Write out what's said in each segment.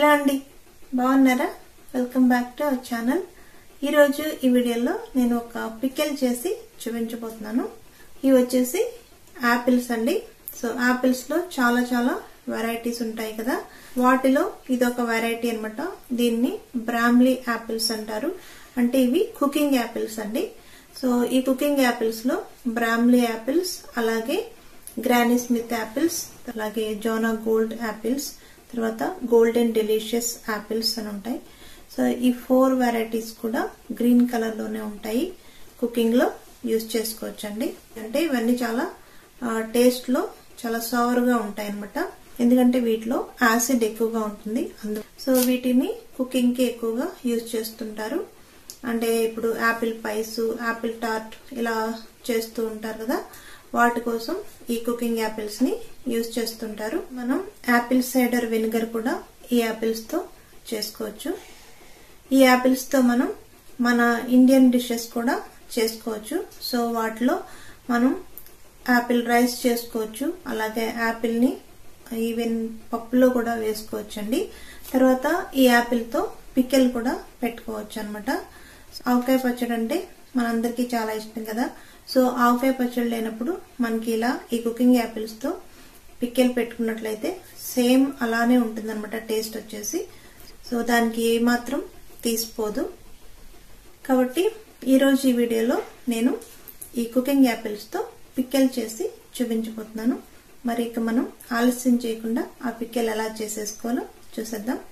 అండి బాగున్నారా welcome back to our channel. ఈ రోజు ఈ వీడియోలో నేను ఒక పికిల్ చేసి చూపించబోతున్నాను। ఇవి వచ్చేసి ఆపిల్స్ అండి। సో ఆపిల్స్ లో చాలా వెరైటీస్ ఉంటాయి కదా, వాటిలో ఇదొక వెరైటీ అన్నమాట। దీన్ని బ్రామ్లీ ఆపిల్స్ అంటారు, అంటే ఇవి కుకింగ్ ఆపిల్స్ అండి। సో ఈ కుకింగ్ ఆపిల్స్ లో బ్రామ్లీ ఆపిల్స్, అలాగే గ్రానీ స్మిత్ ఆపిల్స్, అలాగే జోనా గోల్డ్ ఆపిల్స్, తర్వాత గోల్డెన్ డెలిషియస్ ఆపిల్స్ అని ఉంటాయి। సో ఈ 4 వెరైటీస్ కూడా గ్రీన్ కలర్ లోనే ఉంటాయి, కుకింగ్ లో యూజ్ చేసుకోవచ్చండి। అంటే ఇవన్నీ చాలా టేస్ట్ లో చాలా సవర్ గా ఉంటాయి అన్నమాట, ఎందుకంటే వీటిలో యాసిడ్ ఎక్కువగా ఉంటుంది అందులో। సో వీటిని కుకింగ్ కి ఎక్కువగా యూజ్ చేస్తుంటారు, అంటే ఇప్పుడు యాపిల్ పైస్, యాపిల్ టార్ట్ ఇలా చేస్తూ ఉంటారు కదా, వాటి కోసం ఈ కుకింగ్ యాపిల్స్ ని యూజ్ చేస్తుంటారు। మనం యాపిల్ సైడర్ వెనిగర్ కూడా ఈ యాపిల్స్ తో చేసుకోవచ్చు। ఈ యాపిల్స్ తో మనం మన ఇండియన్ డిషెస్ కూడా చేసుకోవచ్చు। సో వాటిలో మనం యాపిల్ రైస్ చేసుకోవచ్చు, అలాగే యాపిల్ ని ఈవెన్ పప్పులో కూడా వేసుకోవచ్చు అండి। తర్వాత ఈ యాపిల్ తో పికిల్ కూడా పెట్టుకోవచ్చు అన్నమాట। ఆవకాయ పచ్చడి అంటే మనందరికీ చాలా ఇష్టం కదా। సో ఆవకాయ పచ్చడి లేనప్పుడు మనకి ఇలా ఈ కుకింగ్ యాపిల్స్ తో పికిల్ పెట్టుకున్నట్లయితే సేమ్ అలానే ఉంటుంది అన్నమాట టేస్ట్ వచ్చేసి। సో దానికి ఏ మాత్రం తీసిపోదు కాబట్టి ఈరోజు ఈ వీడియోలో నేను ఈ కుకింగ్ యాపిల్స్ తో పికిల్ చేసి చూపించబోతున్నాను। మరి ఇక మనం ఆలస్యం చేయకుండా ఆ పికిల్ ఎలా చేసేసుకోవాలో చూసేద్దాం।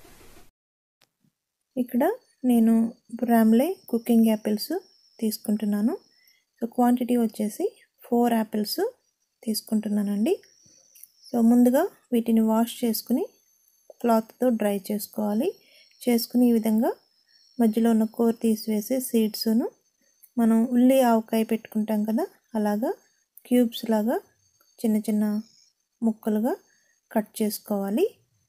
ఇక్కడ నేను బ్రామ్లీ కుకింగ్ యాపిల్స్ తీసుకుంటున్నాను। సో క్వాంటిటీ వచ్చేసి 4 యాపిల్స్ తీసుకుంటున్నానండి। సో ముందుగా వీటిని వాష్ చేసుకుని క్లాత్తో డ్రై చేసుకోవాలి। చేసుకుని ఈ విధంగా మధ్యలో ఉన్న కోర్ తీసివేసి సీడ్స్ను మనం ఉల్లి ఆవకాయ పెట్టుకుంటాం కదా, అలాగా క్యూబ్స్ లాగా చిన్న ముక్కలుగా కట్ చేసుకోవాలి।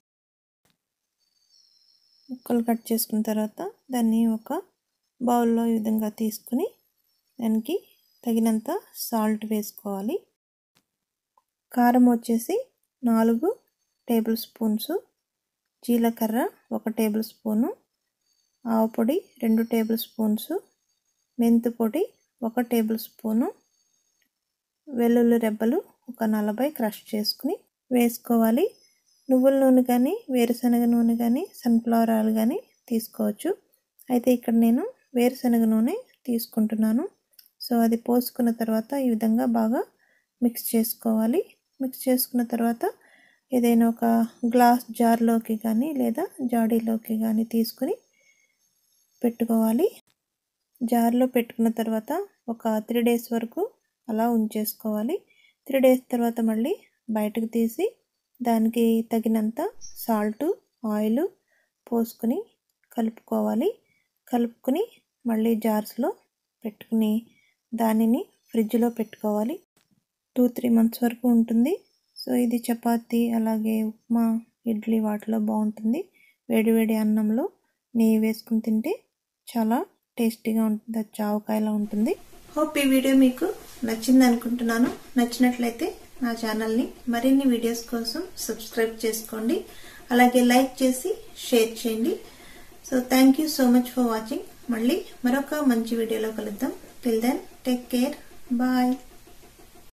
ముక్కలు కట్ చేసుకున్న తర్వాత దాన్ని ఒక బౌల్లో ఈ విధంగా తీసుకుని దానికి తగినంత సాల్ట్ వేసుకోవాలి। కారం వచ్చేసి 4 టేబుల్ స్పూన్స్, జీలకర్ర 1 టేబుల్ స్పూను, ఆవపొడి 2 టేబుల్ స్పూన్స్, మెంతు పొడి 1 టేబుల్ స్పూను, వెల్లుల్లి రెబ్బలు ఒక 40 క్రష్ చేసుకుని వేసుకోవాలి। నువ్వుల నూనె కానీ, వేరుశనగ నూనె కానీ, సన్ఫ్లవర్ ఆయిల్ కానీ తీసుకోవచ్చు। అయితే ఇక్కడ నేను వేరుశనగ నూనె తీసుకుంటున్నాను। సో అది పోసుకున్న తర్వాత ఈ విధంగా బాగా మిక్స్ చేసుకోవాలి। మిక్స్ చేసుకున్న తర్వాత ఏదైనా ఒక గ్లాస్ జార్లోకి కానీ లేదా జాడీలోకి కానీ తీసుకుని పెట్టుకోవాలి। జార్లో పెట్టుకున్న తర్వాత ఒక 3 డేస్ వరకు అలా ఉంచేసుకోవాలి। 3 డేస్ తర్వాత మళ్ళీ బయటకు తీసి దానికి తగినంత సాల్ట్, ఆయిల్ పోసుకుని కలుపుకోవాలి। కలుపుకుని మళ్ళీ జార్స్లో పెట్టుకుని దానిని ఫ్రిడ్జ్లో పెట్టుకోవాలి। 2-3 మంత్స్ వరకు ఉంటుంది। సో ఇది చపాతీ, అలాగే ఉప్మా, ఇడ్లీ వాటిలో బాగుంటుంది। వేడివేడి అన్నంలో నెయ్యి వేసుకుని తింటే చాలా టేస్టీగా ఉంటుంది, ఆవకాయలా ఉంటుంది। హోప్ ఈ వీడియో మీకు నచ్చింది అనుకుంటున్నాను। నచ్చినట్లయితే నా ఛానల్ని మరిన్ని వీడియోస్ కోసం సబ్స్క్రైబ్ చేసుకోండి, అలాగే లైక్ చేసి షేర్ చేయండి। So thank you so much for watching. మళ్ళీ మరొక మంచి వీడియోలో కలుద్దాం। Till then take care, bye.